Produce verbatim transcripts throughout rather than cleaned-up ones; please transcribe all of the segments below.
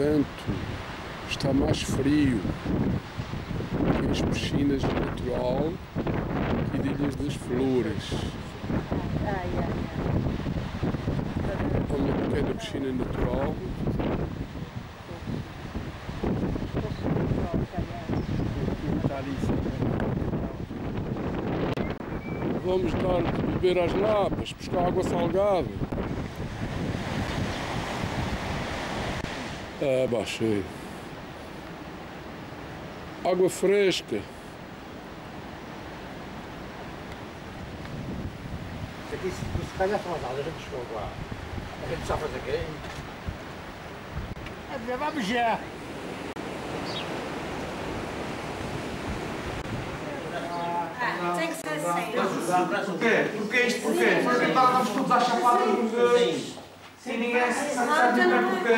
vento está mais frio que as piscinas natural e de Ilhas das Flores. É uma pequena piscina natural. Vamos dar de beber às lapas, buscar água salgada. Ah, baixei. Água fresca. Aqui, se calhar são as aulas, a gente chegou agora. A gente só faz aqui. Vamos já! Tem que ser assim. Porquê? Porquê isto? Porquê? Porque estávamos todos à chapada uns dos outros. Sem ninguém se sabe porquê.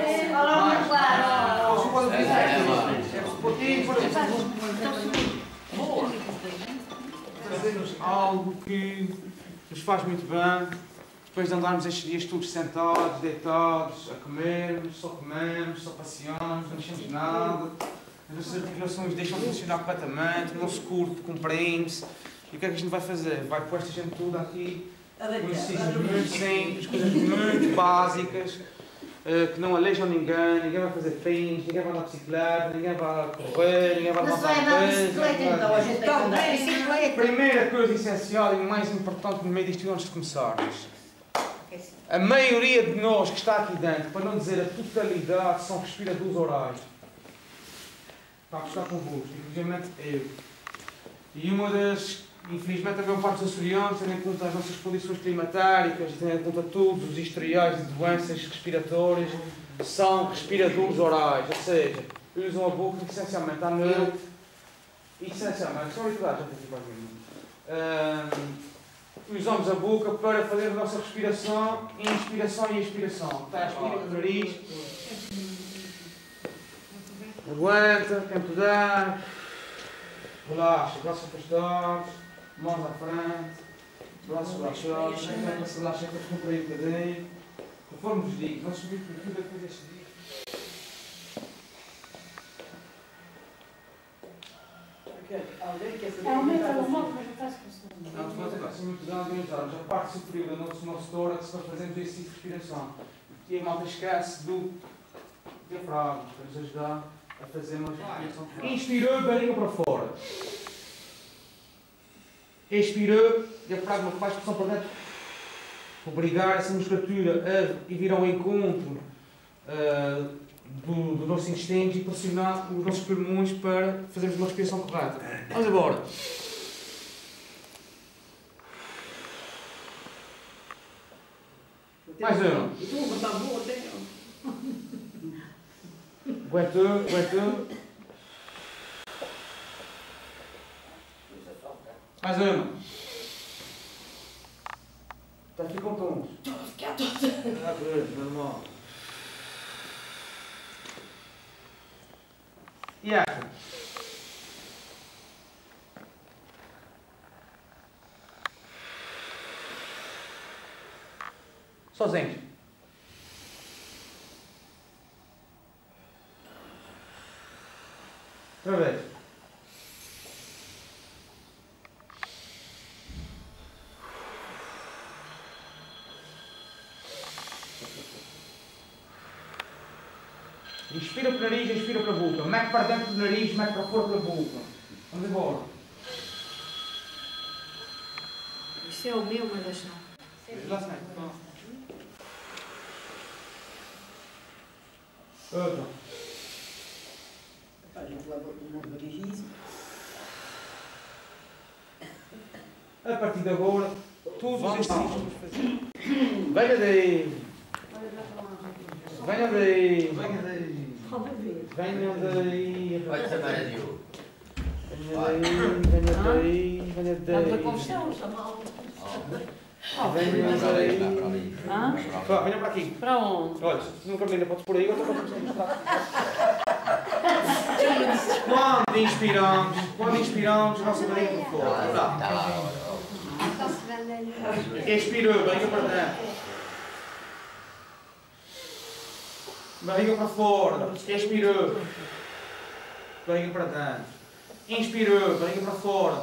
Fazemos algo que nos faz muito bem. Depois de andarmos estes dias todos sentados, deitados, a comermos, só comemos, só passeamos, não mexemos nada. As nossas articulações deixam de funcionar completamente, o nosso corpo compreende-se. E o que é que a gente vai fazer? Vai pôr esta gente toda aqui, com exercícios muito simples, coisas muito básicas, uh, que não aleijam ninguém, ninguém vai fazer pins, ninguém vai andar de bicicleta, ninguém vai correr, ninguém vai Mas vai andar de bicicleta, então a gente tem que andar de bicicleta. Primeira coisa essencial e mais importante no meio disto antes de começarmos. A maioria de nós que está aqui dentro, para não dizer a totalidade, são respiradores orais. Está a gostar convosco, infelizmente eu. E uma das, infelizmente, a maior parte dos açorianos, tendo em conta as nossas condições climatéricas, tendo em conta todos os historiais de doenças respiratórias, são respiradores orais, ou seja, usam a boca essencialmente à noite, essencialmente, só a idade, já tem aqui para mim. Usamos a boca para fazer a nossa respiração, inspiração e expiração. Está a expirar pelo nariz. Aguenta, quem puder. Relaxa, braços afastados, mãos à frente, braços relaxados, quem se relaxa, quem descomprimir um bocadinho. Conforme vos digo, vamos subir por tudo depois deste dia. Alguém quer saber? É uma telemóvel, mas não faz questão. Não, depois agora, se muito grande, aumentarmos a parte superior do nosso, nosso tórax para fazermos esse tipo de respiração. E a malta esquece do diafragma, para nos ajudar a fazer uma respiração. Inspirou, barriga para fora. Expirou, diafragma que faz pressão para dentro. Obrigar essa musculatura a vir ao encontro uh, do, do nosso intestino e pressionar os nossos pulmões para fazermos uma respiração correta. Vamos embora. Mais uma. Aguentou, aguentou. Mais uma. Já ficam tons. Ah, pois, normal. E esta? Sozinhos. Outra vez. Inspira pelo nariz, inspira pela boca. Mete para dentro do nariz, mete para fora pela boca. Vamos embora. Isto é o meu, mas deixa não. Lá se mete. Outra. A partir de agora, todos os exercícios vamos fazer. Venha daí. Venha daí. Venha daí. Venha daí. Vai ser médio. Venha daí. Venha daí. Venha daí. Estamos a conversar, chamá-lo. Venha daí. Hã? Venha para aqui. Para onde? Olha, se nunca ainda podes por aí, agora estou a mostrar. Quando inspiramos, quando inspiramos, a nossa barriga por fora. Expirou, barriga para dentro. Barriga para fora. Expirou. Barriga para dentro. Inspirou. Barriga para fora.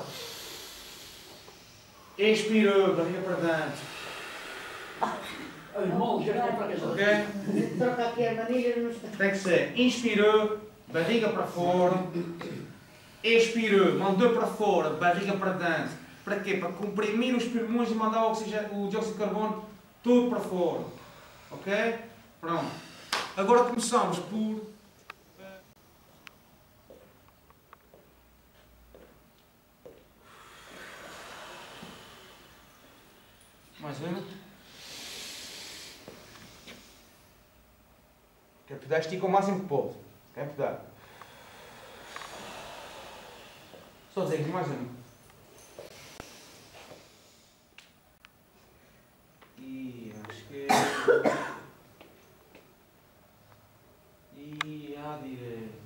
Expirou. Barriga para dentro. Ok? Tem que ser. Inspirou. Barriga para fora. Expirou. Mandou para fora. Barriga para dentro. Para quê? Para comprimir os pulmões e mandar o, oxigênio, o dióxido de carbono todo para fora. Ok? Pronto. Agora começamos por... Mais uma. Quer puder, estica o máximo que pode. Quer puder. Só dizer que mais uma. E à esquerda. E à direita.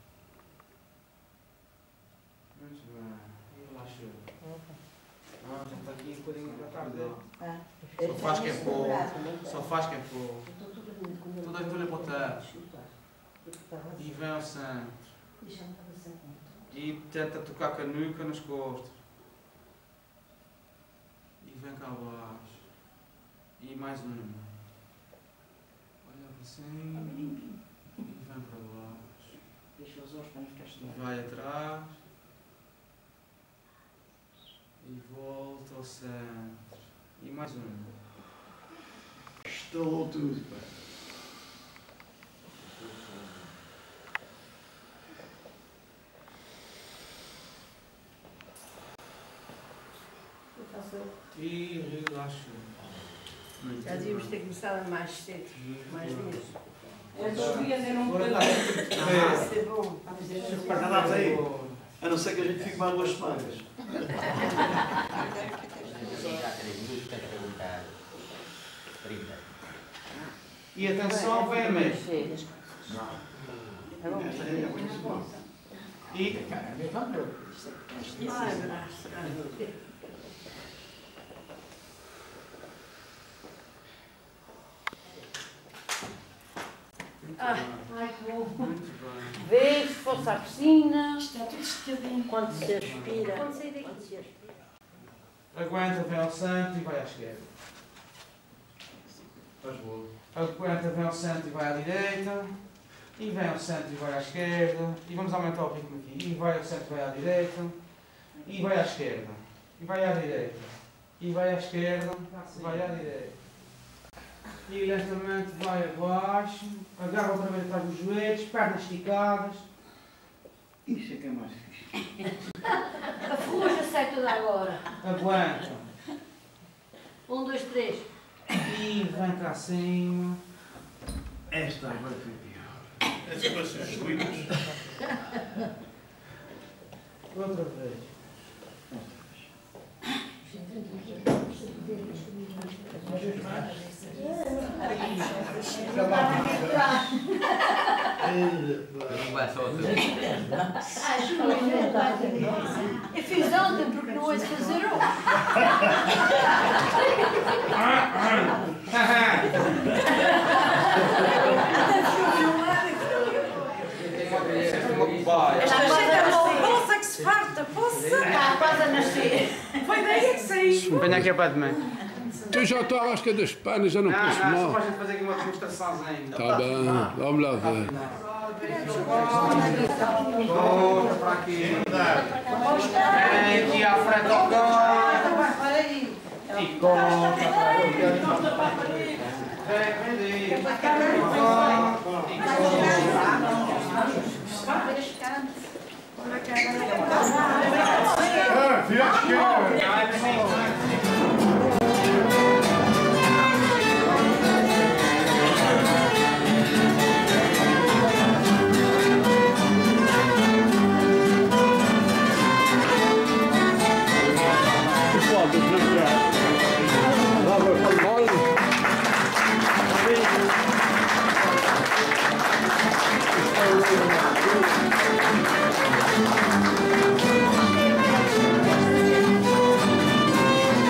Muito bem. E relaxou. Ah, já está aqui um bocadinho para tarde. Ah, Só faz quem for. Só faz quem for. Toda a folha para o teto. E vem ao centro. E tenta tocar com a nuca nas costas. E vem cá abaixo. E mais uma. Olha assim. E vem para baixo. E vai atrás. E volta ao centro. E mais uma. Estou tudo, pá. E relaxa. Já devíamos ter começado mais cedo, mais vezes. Eu devia ter um bocadinho. Ah, isso é bom. Nada aí. A não ser que a gente fique mais duas semanas. E atenção, vem a meio. E... Ah, ai, que bom. Vê se fosse à piscina. Está tudo esticadinho. Quando se aspira. Quando sair daqui. Quando se aspira. Aguenta, vem ao centro e vai à esquerda. Aguenta, vem ao centro e vai à direita. E vem ao centro e vai à esquerda. E vamos aumentar o ritmo aqui. E vai ao centro e vai à direita. E vai à esquerda. E vai à direita. E vai à esquerda. E vai à direita. E lentamente vai abaixo. Agarra outra vez atrás dos joelhos. Pernas esticadas. Isso é que é mais fixe. A ferrugem sai toda agora. Aguenta. Um, dois, três. E vem cá acima. Esta agora foi pior. Essas coisas são juízes. Outra vez. Não vai só outra. Eu fiz ontem porque não ouço fazer um. Esta gente é maldosa que se farta, poça! Está quase a nascer. Foi daí que saiu. Venha aqui a pé de mim. Tu já estou à lasca das panas, já não Não, posso não, só mal. para a gente fazer aqui uma demonstraçãozinha. Tá bem, vamos lá ver. Volta para aqui. Vem aqui à frente ao canto. E conta. Vem, vem daí. Ah, vira a esquerda. Olha,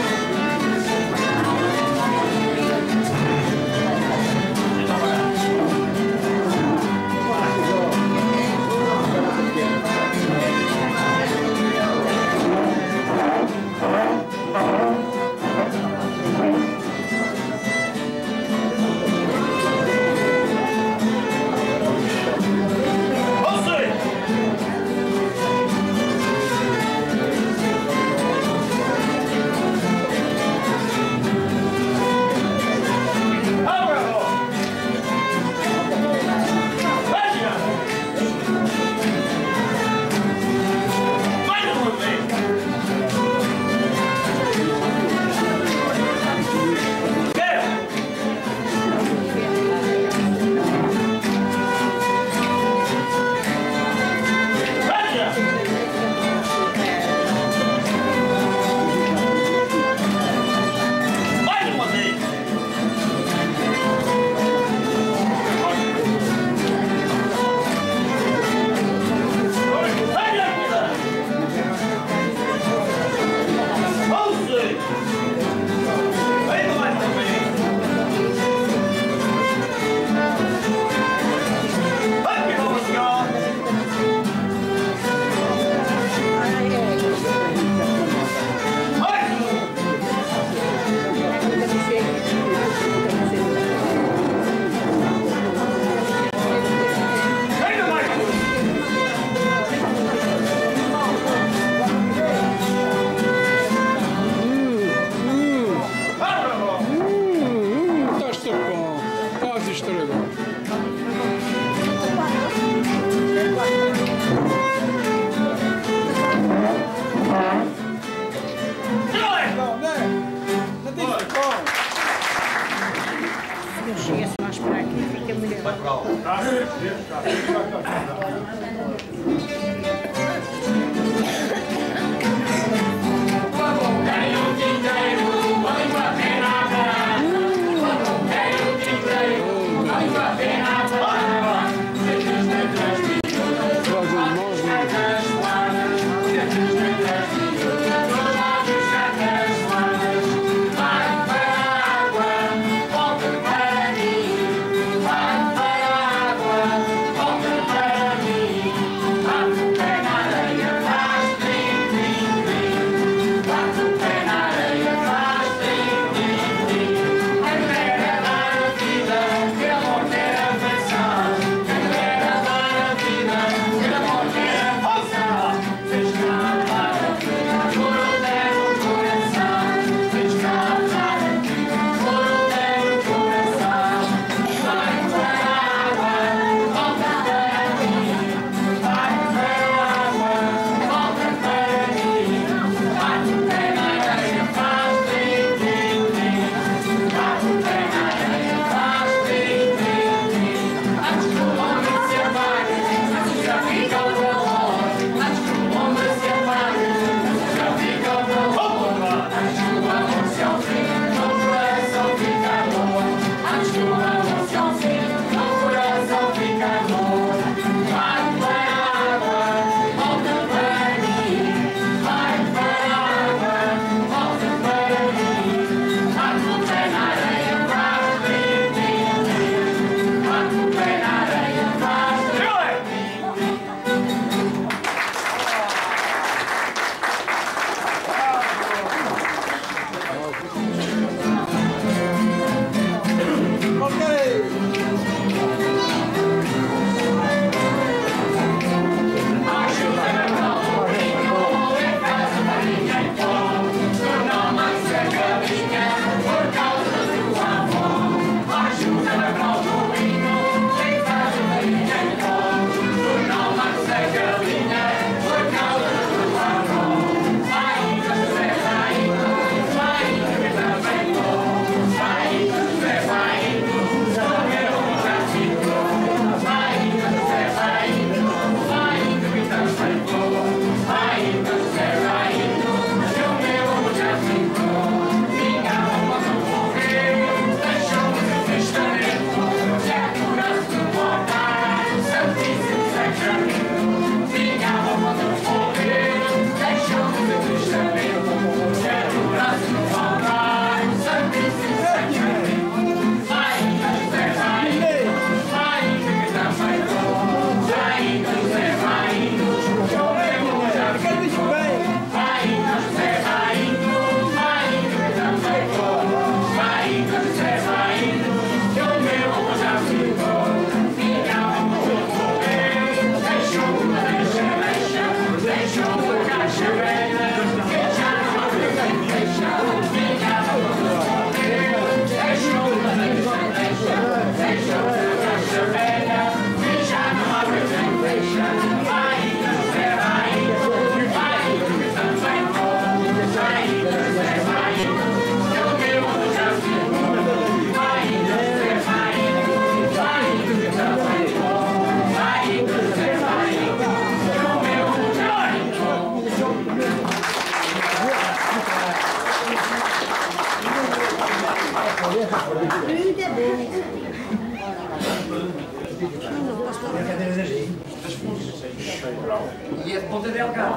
E é de Ponta Delgada.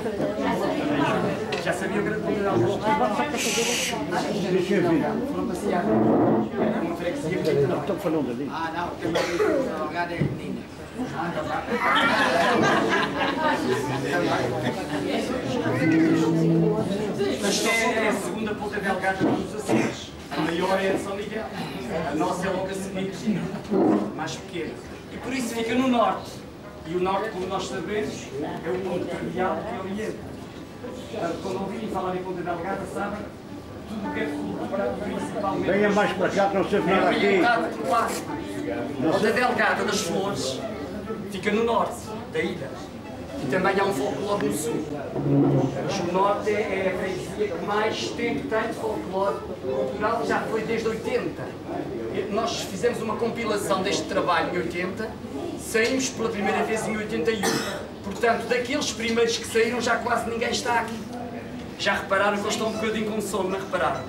Já sabia o que era de Ponta Delgada? Deixa eu ver. Foram passear. É uma freguesia que tem. Estou falando ali. Ah, não, porque a Ponta Delgada é menina. Mas é a segunda Ponta Delgada dos Açores. A maior é a de São Miguel. A nossa é logo a seguir, mais pequena. E por isso fica no norte. E o norte, como nós sabemos, é o ponto cardeal que orienta. Portanto, quando ouvirem falar em Ponta Delgada, sabem tudo o que é recuperado principalmente. Venha mais para cá, que não sei nada aqui. Ponta Delgada das Flores fica no norte da ilha. E também há um folclore no sul. O norte é a freguesia que mais tempo tem de folclore cultural, já foi desde oitenta. Nós fizemos uma compilação deste trabalho em oitenta, saímos pela primeira vez em oitenta e um. Portanto, daqueles primeiros que saíram, já quase ninguém está aqui. Já repararam que eu estou um bocadinho com sono, não repararam?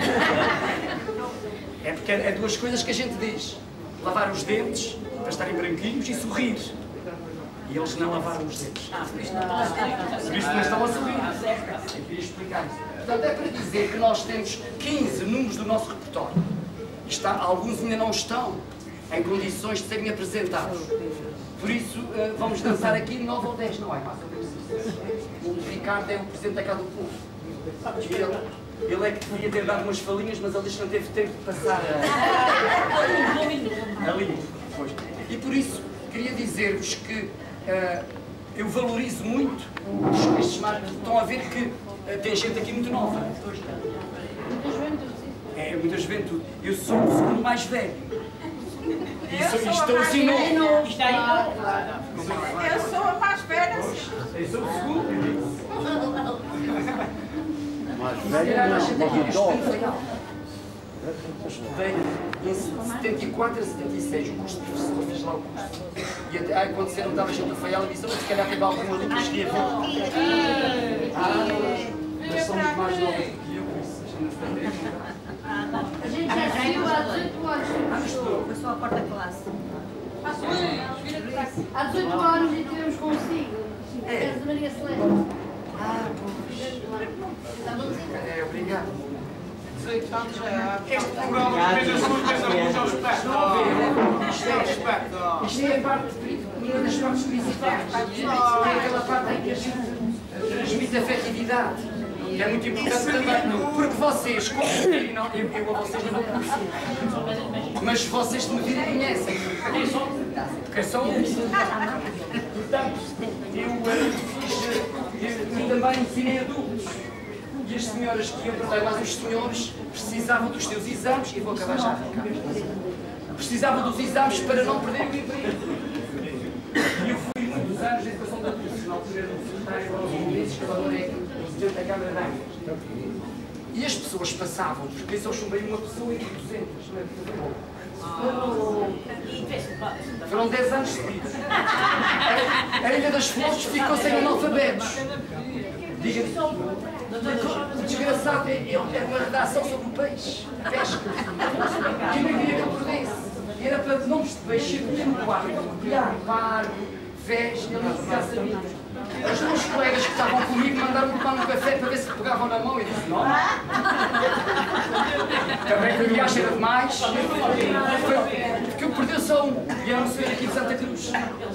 É porque é duas coisas que a gente diz. Lavar os dentes, para estarem branquinhos, e sorrir. E eles não lavaram os dentes. Por isto não estão a sorrir. Eu queria explicar isso. Portanto, é para dizer que nós temos quinze números do nosso repertório. Está, alguns ainda não estão em condições de serem apresentados. Por isso, uh, vamos dançar aqui nove ou dez, não é? O Ricardo é o presidente da Casa do Povo. E ele, ele é que devia ter dado umas falinhas, mas ele disse que não teve tempo de passar a, a limpo. E por isso, queria dizer-vos que uh, eu valorizo muito estes marcos. Estão a ver que uh, tem gente aqui muito nova. É, muita juventude. Eu sou o segundo mais velho. E estou assim novo. Eu sou a mais velha. Eu sou o segundo. Mais velha não, mas idosa. Veio em setenta e quatro a setenta e seis, o curso de professor, fiz lá o curso. E até, aí, quando disseram que estava gente a falhar, ele disse, se calhar teve algum aluno que esquia ver. Ah, mas são muito mais novos do que eu, por isso a gente não está bem. A gente já saiu há dezoito anos. Foi só a quarta classe. Há dezoito anos e tivemos consigo. É de Maria Celeste. Ah, pois. É, obrigado. dezoito anos já. Este programa fez as suas coisas ao espetáculo. Isto é a parte, uma das partes principais. É aquela parte em que a gente transmite afetividade. Que é muito importante também, porque vocês, como me não, eu, eu a vocês não conheço, mas vocês me viram conhecem, porque são portanto, eu fiz, eu também ensinei adultos, e as senhoras que iam para lá, mas os senhores precisavam dos seus exames, e vou acabar já a ficar, precisavam dos exames para não perderem o emprego. E eu fui muitos anos de educação de adultos, na altura era um secretário aos ingleses, que agora é presidente da Câmara de Angra. E as pessoas passavam, porque se eu chumbei uma pessoa e duzentas, não é? Foram dez anos seguidos. A Ilha das Flores ficou sem analfabetos. Diga-me, o desgraçado é uma redação sobre o peixe, a pesca. Que nem queria que eu perdesse. Era para nomes de peixe, eu no quadro, colhar, pargo, vés, ele não já sabia. Os meus colegas que estavam comigo mandaram-me tomar um café para ver se pegavam na mão e disse, não. Também que a viagem era demais, porque eu perdi só um, e era um senhor aqui de Santa Cruz.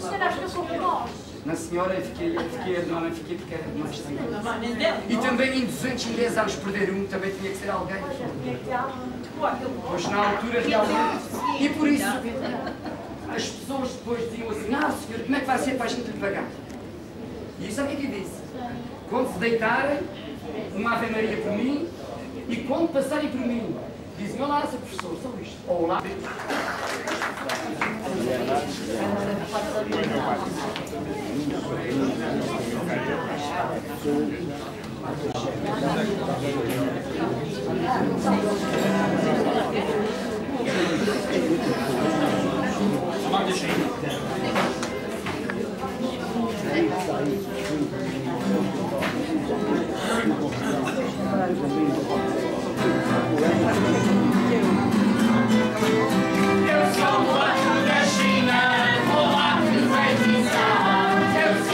Na senhora eu fiquei, eu fiquei, não, não fiquei porque era mais de cinco anos. E também em duzentos e dez anos perder um, também tinha que ser alguém. Pois na altura realmente. E por isso, as pessoas depois diziam assim, ah senhor, como é que vai ser para a gente lhe pagar? E sabe o que é que eu disse? Quando se deitarem, uma Ave Maria por mim, e quando passarem por mim, dizem, olá, seu professor, só isto. Ou olá. Eu sou o banco da China, vou lá que fez missão. Eu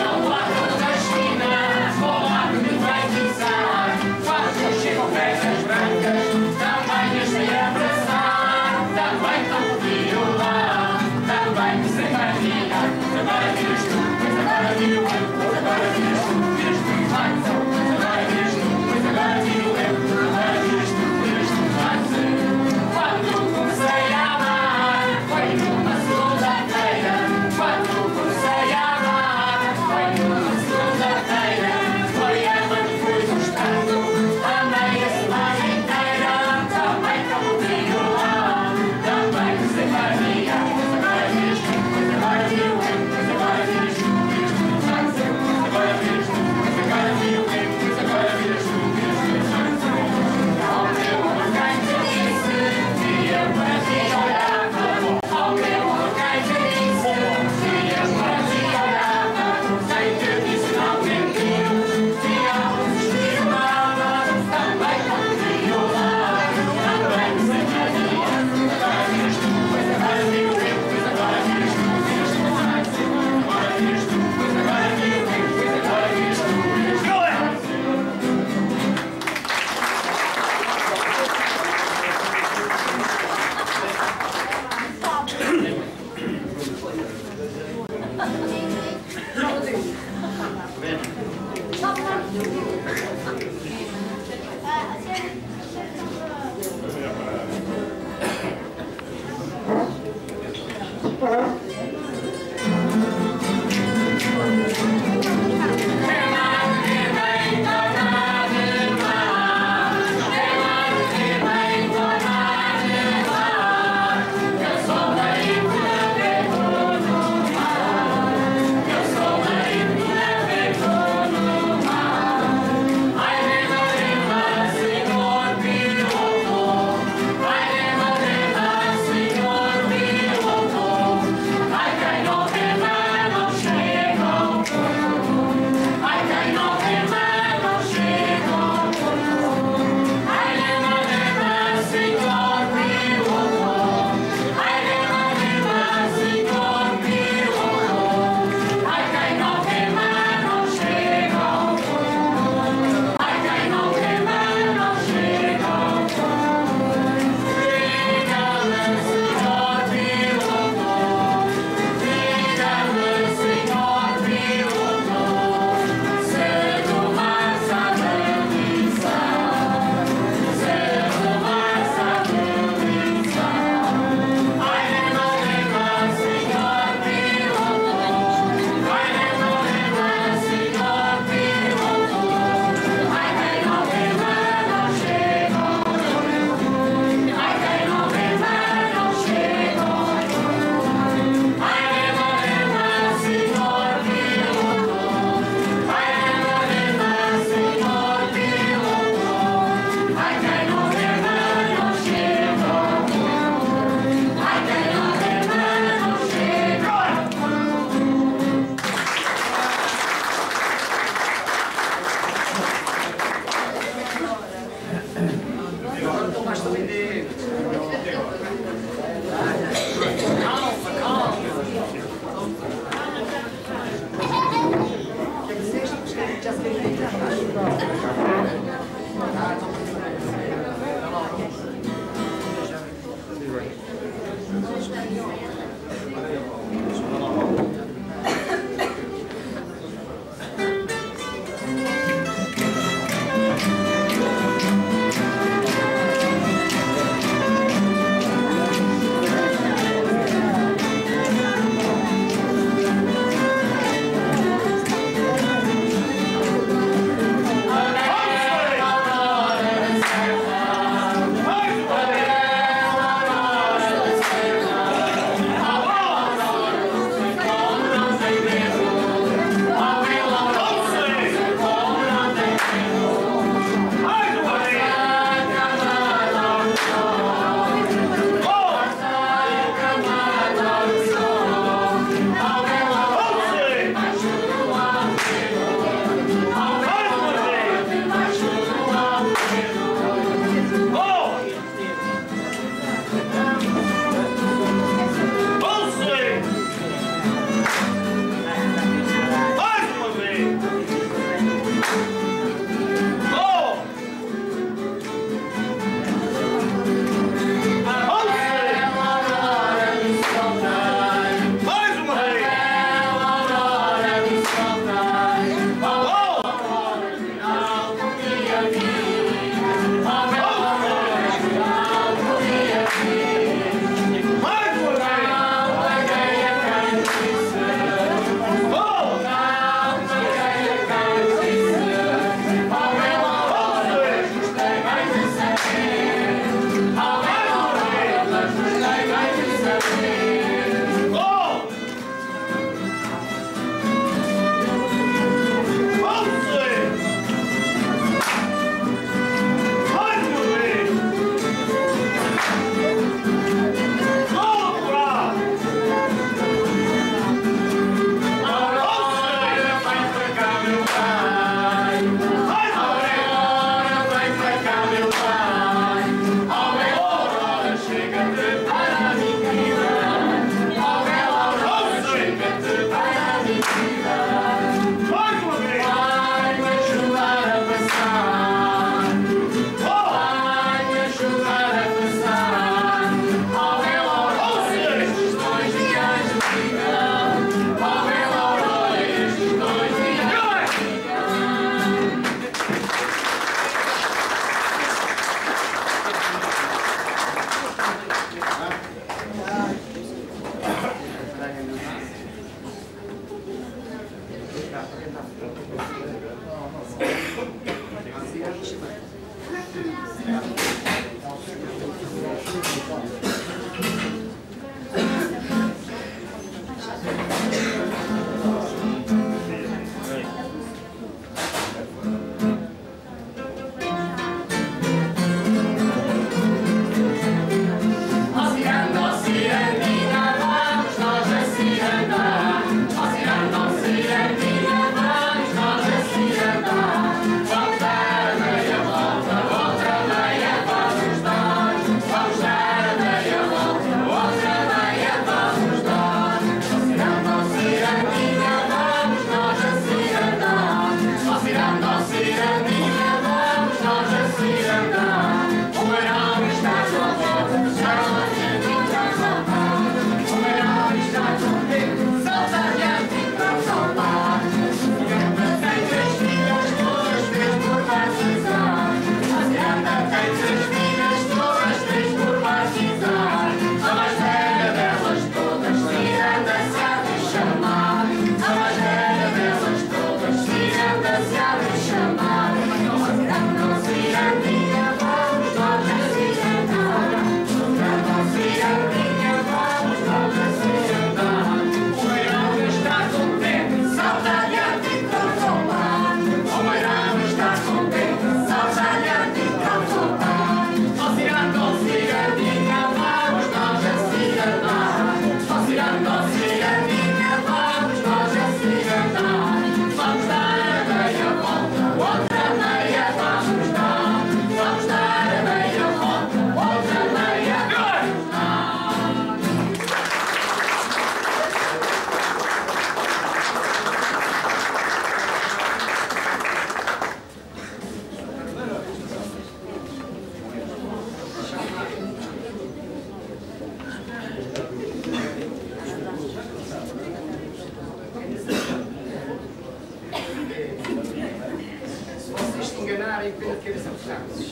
enganarem pela cabeça de Carlos.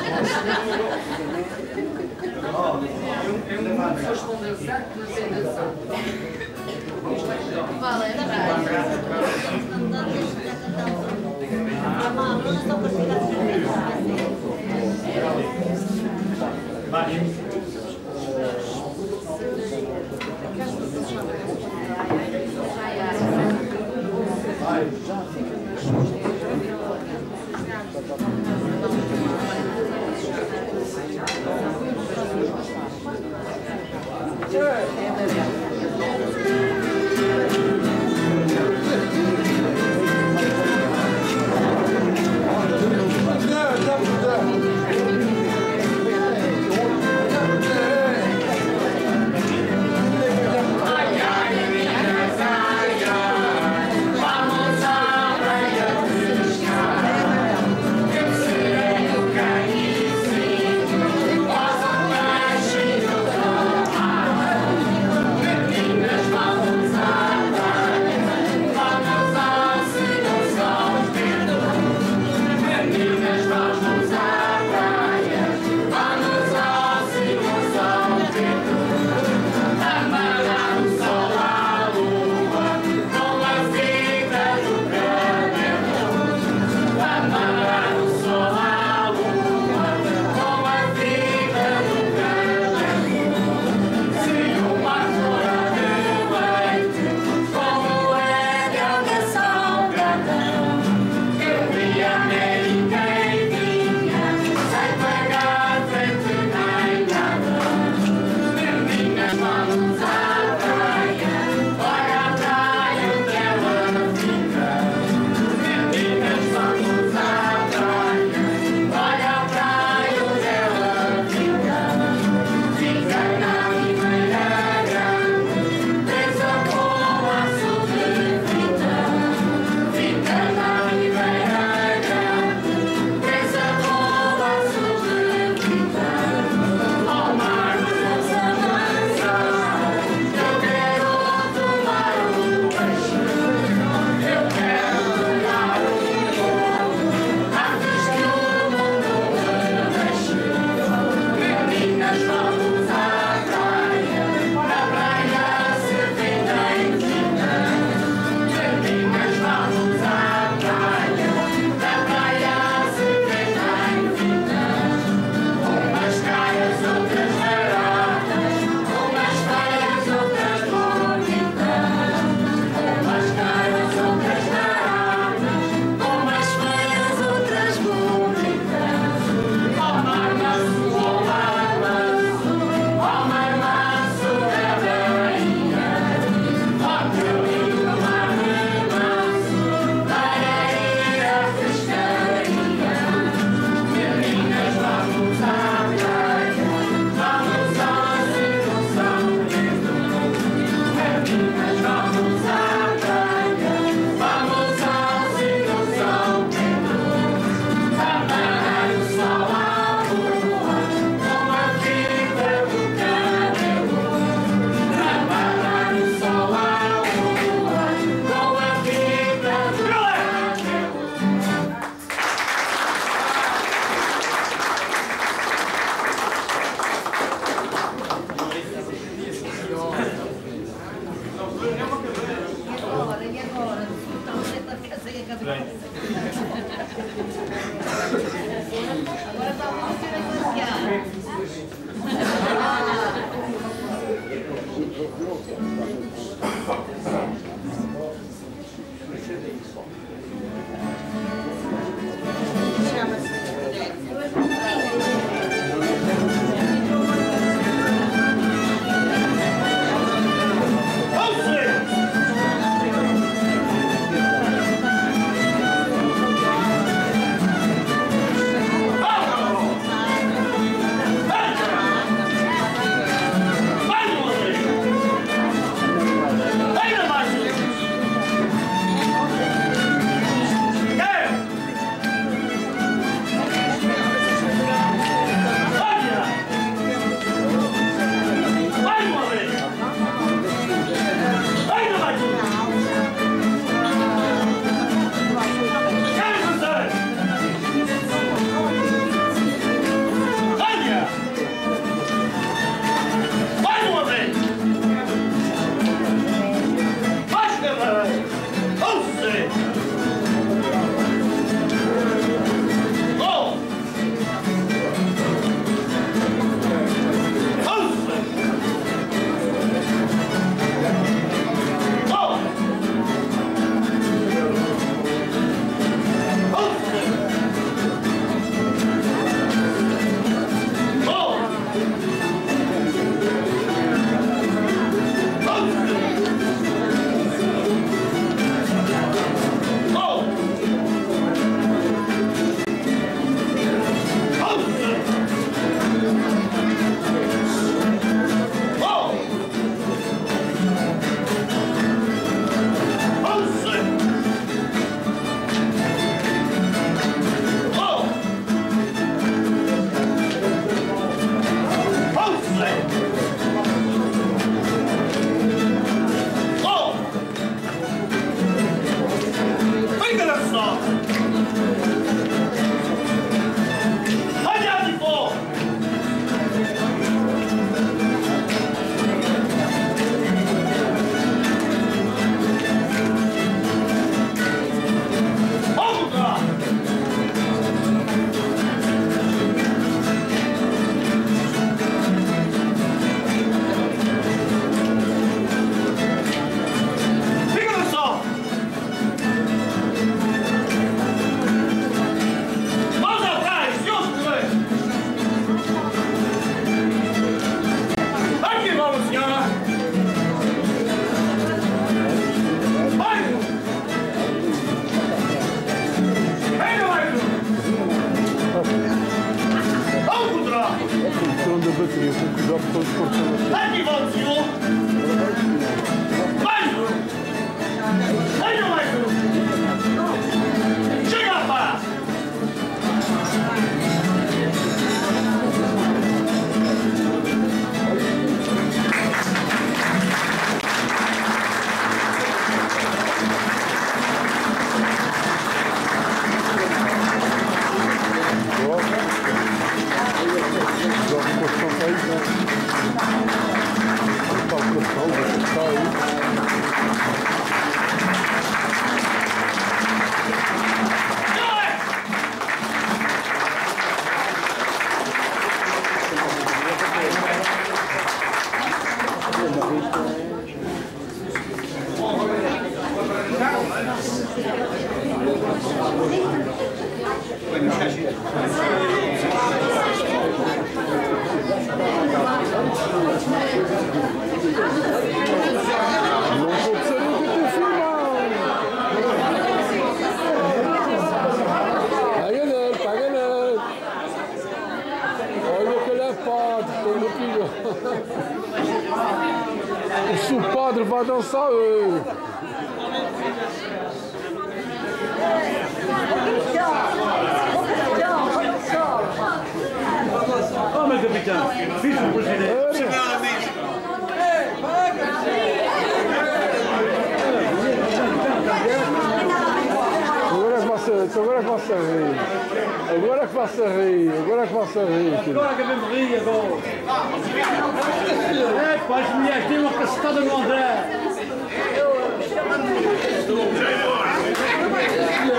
É um pessoas que estão dançar que não sei dançar. Vale, é verdade. Vamos à praia pescar. Agora está uma cena Se o padre vai dançar, eu. Oh, meu capitão, fiz o presidente. Agora é que vai-se agora é que vai-se rir. Agora é que vai-se rir. Agora é que vai-se rir. Agora que eu me ri agora. É, pá, as mulheres têm uma cacetada no André.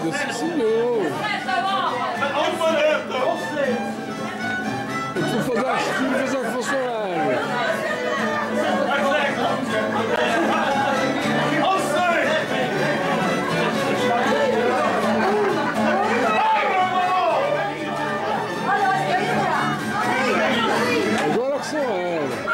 Ainda sim, senhor. Eu estou a fazer as curvas ao que fosse a área. Agora que são ela.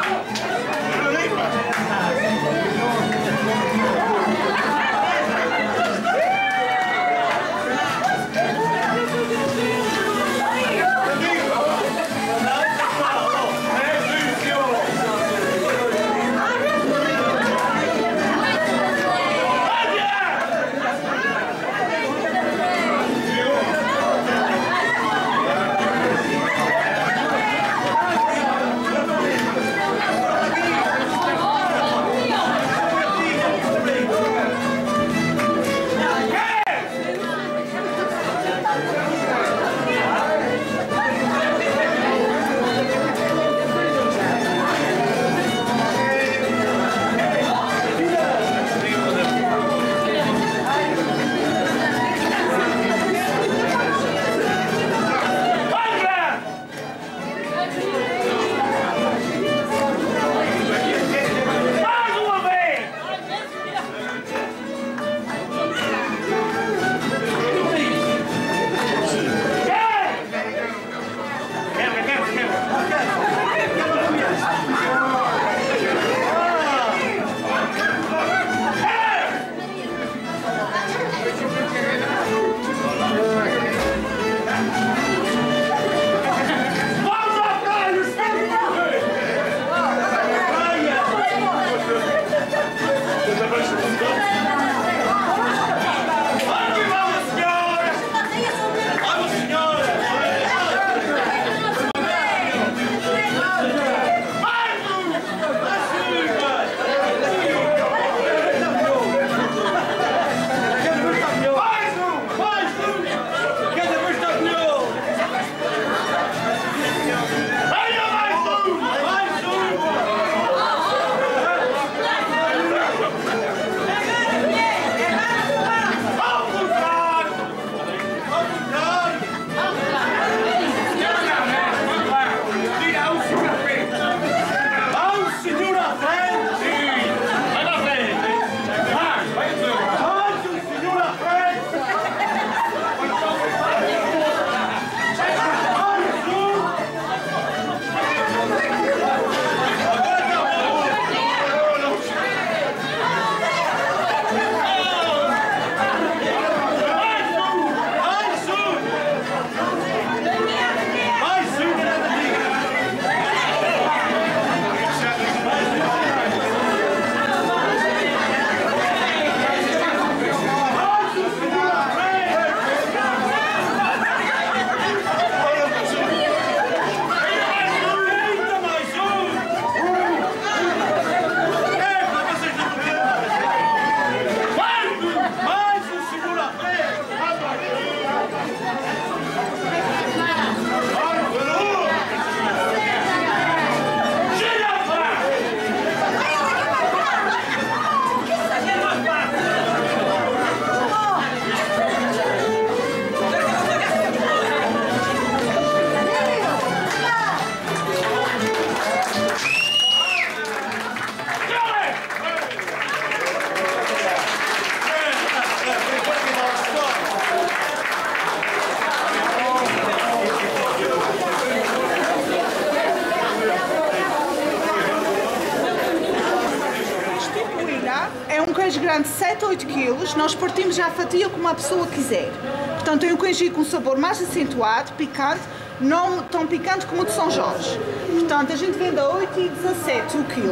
queijo grande sete a oito quilos, nós partimos já a fatia como a pessoa quiser. Portanto, tem um queijinho com um sabor mais acentuado, picante, não tão picante como o de São Jorge. Portanto, a gente vende a oito e dezassete o quilo.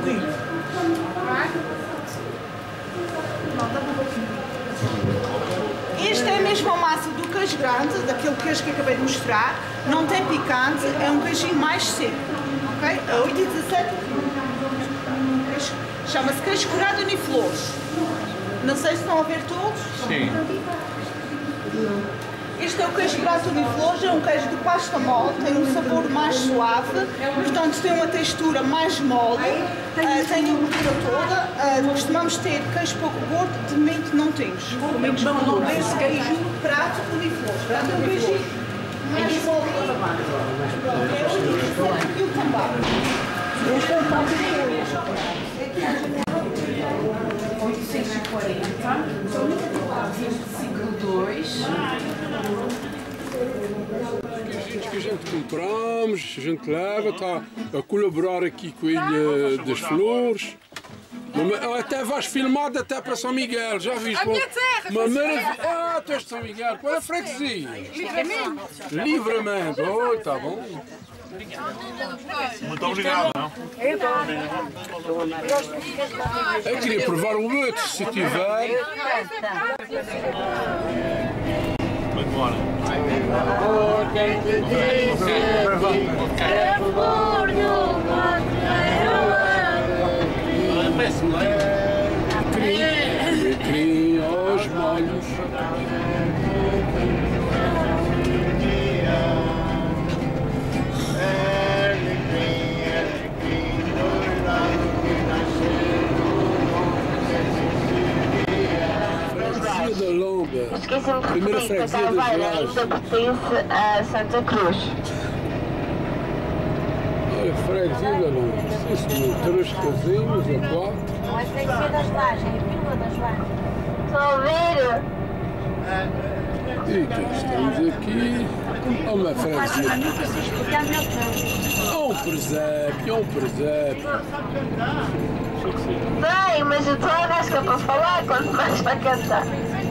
Esta é a mesma massa do queijo grande, daquele queijo que acabei de mostrar. Não tem picante, é um queijinho mais seco. Ok? A oito e dezassete o quilo. Chama-se queijo curado uniflores. Não sei se estão a ver todos. Sim. Este é o queijo curado uniflores, é um queijo de pasta mole, tem um sabor mais suave, portanto tem uma textura mais mole, uh, tem a gordura toda. Uh, costumamos ter queijo pouco gordo, de momento não temos. O nome desse queijo prato uniflor. Portanto, eu beijinho mais bolinho. Pronto, é o também. Este é o prato de oitocentos e quarenta, vinte e cinco, dois. Os que a gente compramos, a gente leva, está a colaborar aqui com a Ilha das Flores. Uma, até vais filmado até para São Miguel, já viste? A minha terra! Uma maravilha! Ah, tu és de São Miguel, qual é a freguesia? Livramento! Livramento, oh, está bom. Muito obrigado. Eu queria provar o outro, se tiver. Muito bom. Cria aos molhos. Freguesia da Lomba. Esqueci-me de Primeira referir que a freguesia das Carvalho Lajes. ainda pertence a Santa Cruz. Olha, freguesia da Lomba. Sim, senhor. Três casinhos, a quatro. Não é freguesia das Lajes, é a Vila das Lajes. Estão a ver? E cá estamos aqui. Oh, uma freguesia. Nunca sei explicar melhor que Oh, um presépio, oh, um presépio. Bem, mas eu estou a rasca para falar quando mais para cantar.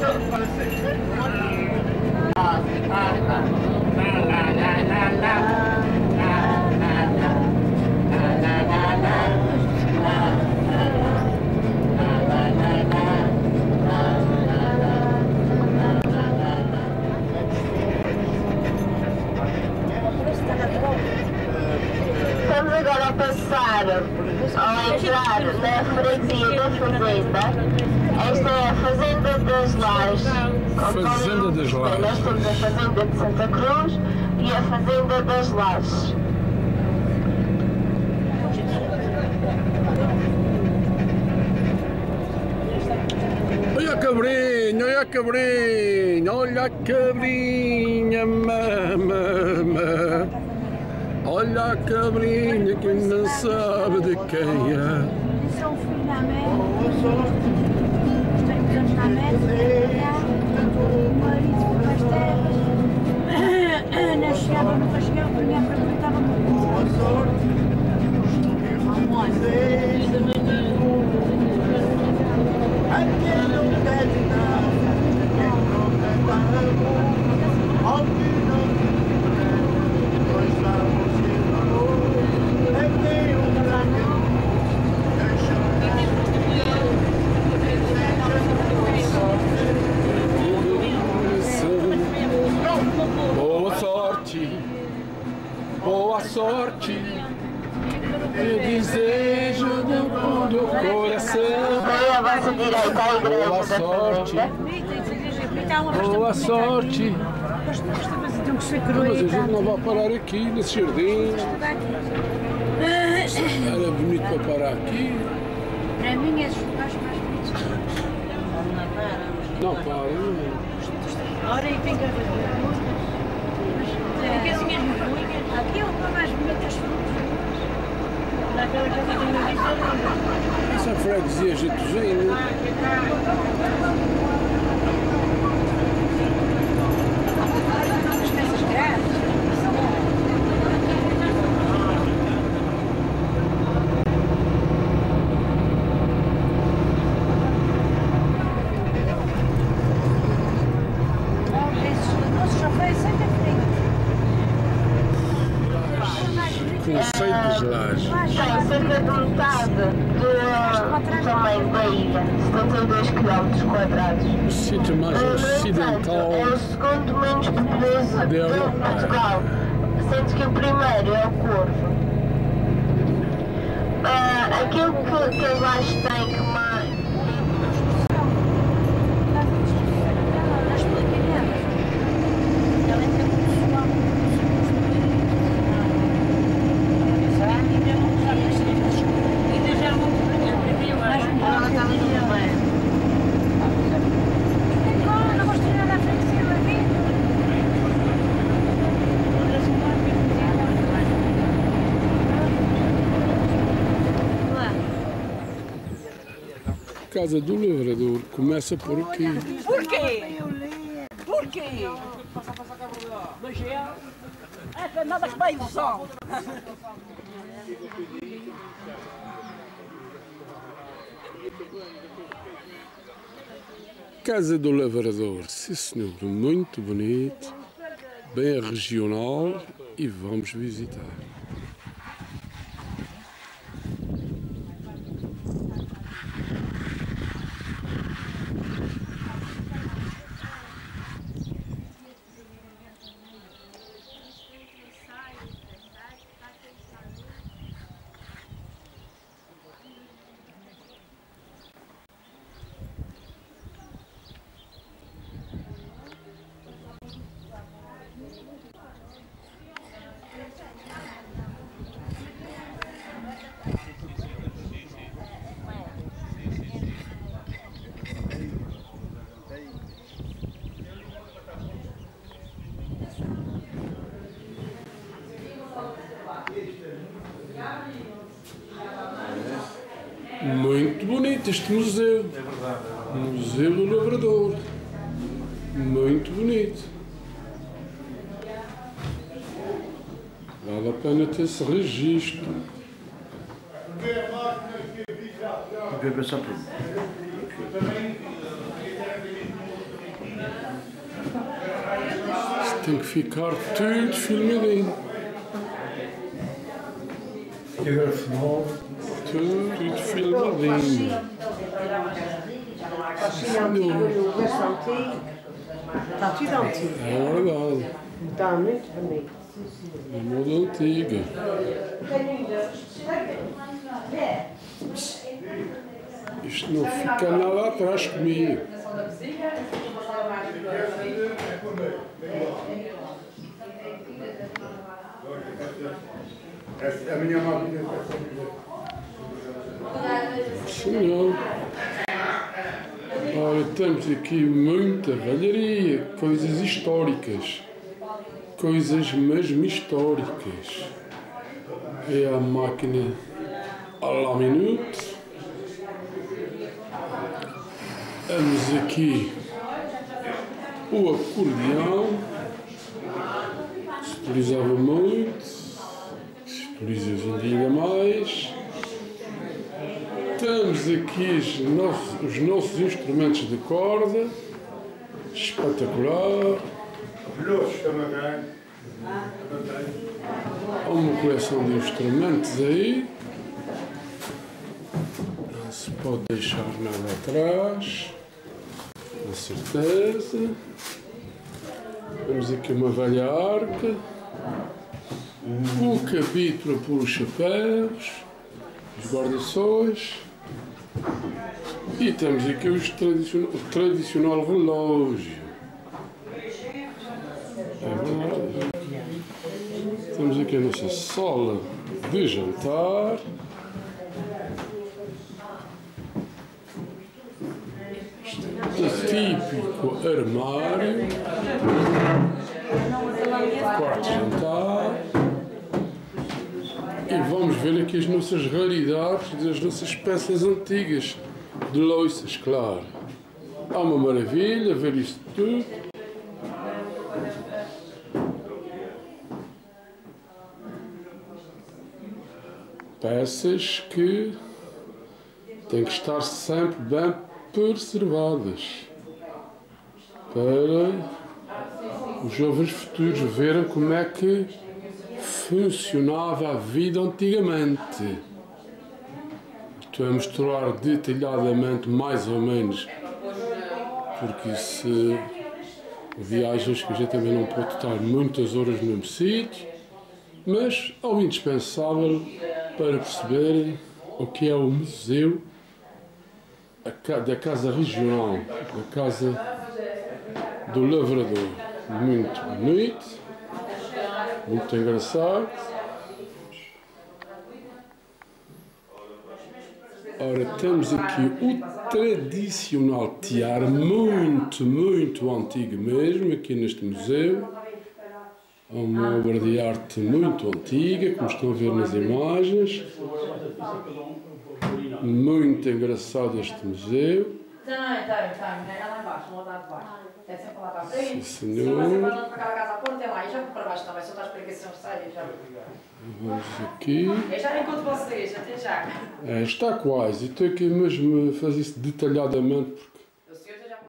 Estamos agora a passar, ao entrar na freguesia da Fazenda. Esta é a Fazenda das Lajes. Fazenda das Lajes. Nós temos a Fazenda de Santa Cruz e a Fazenda das Lajes. Olha a cabrinha, olha a cabrinha, olha a cabrinha, mamã. Olha a cabrinha que não sabe de quem é. Sou um filho da mãe. Tenho anos na meta. O marido foi para as terras. Não chegava, nunca chegava, porque me aproveitava muito. Boa sorte, boa sorte, eu desejo do fundo do coração. Daí à vossa direita a igreja Boa da sorte, Fazenda. boa sorte. Tem que ser Mas a gente não vai parar aqui, nesse jardim. Era bonito para parar aqui. Para mim, esses lugares mais bonitos. Não, para, não. Ora, e tem que haver casinhas muito ruins. Aqui é o lugar mais bonito das frutas. Daquela casa que eu disse. Essa freguesia Jeitozinho. As peças grandes. Conceito dos Lajes. Tem cerca de metade do tamanho da ilha, setenta e dois quilómetros quadrados. O sítio mais ocidental. É o segundo menos populoso Da de Europa. Portugal, sendo que o primeiro é o Corvo. Ah, aquilo que, que as lajes têm que mais. Não gosto de nada da freguesia. Casa do Lavrador começa por aqui. Porquê? Porquê? Mas é... É nada que vai do sol. Casa do Lavrador, sim senhor, muito bonito, bem regional e vamos visitar. Muito bonito este museu. É verdade. Museu do Lavrador. Muito bonito. Vale a pena ter esse registro. Isto tem que ficar tudo filmadinho. E agora final. Tudo, tudo filmadinho. Está tudo antigo. É verdade. Está muito bonito. É moda antiga. Isto não fica nada atrás comigo. A minha máquina. Senhor. Olha, temos aqui muita velharia, coisas históricas. Coisas mesmo históricas. É a máquina à la minute. Temos aqui o acordeão. Se utilizava muito. Se utiliza hoje em dia ainda mais. Temos aqui os nossos, os nossos instrumentos de corda. Espetacular. Há uma coleção de instrumentos aí. Não se pode deixar nada atrás. Com certeza. Temos aqui uma velha arca. O cabide para pôr os chapéus. Os guarda-sóis. E temos aqui os tradicional, o tradicional relógio. É verdade. Temos aqui a nossa sala de jantar. O típico armário. Quarto de jantar. E vamos ver aqui as nossas raridades das nossas peças antigas de louças, claro. Há uma maravilha ver isto tudo. Peças que têm que estar sempre bem preservadas para os jovens futuros verem como é que funcionava a vida antigamente. Estou a mostrar detalhadamente, mais ou menos, porque se viagens que a gente também não pode estar muitas horas no mesmo sítio, mas é o indispensável para perceberem o que é o museu da Casa Regional, da Casa do Lavrador. Muito bonito, muito engraçado. Ora, temos aqui o tradicional tiara, muito, muito antigo mesmo, aqui neste museu. Há uma obra de arte muito antiga, como estão a ver nas imagens. Muito engraçado este museu. Tem, tem, tem. É lá embaixo, no andar de baixo. É sempre lá para frente. Sim, senhor. Se você vai para aquela casa à porta, tem lá. E já para baixo também. Se eu estou à explicação, sai. Já... Vamos aqui. Eu já encontro vocês. Até já. É, está quase. Estou aqui mesmo a fazer isso detalhadamente.